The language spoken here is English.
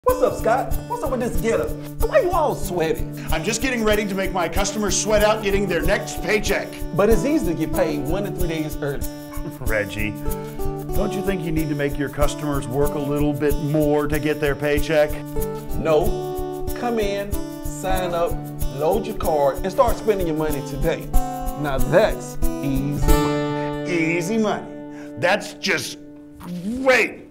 What's up, Scott? What's up with this getup? Why you all sweaty? I'm just getting ready to make my customers sweat out getting their next paycheck. But it's easy to get paid 1 to 3 days early. Reggie, don't you think you need to make your customers work a little bit more to get their paycheck? No. Come in, sign up, load your card, and start spending your money today. Now that's easy money. Easy money. That's just great.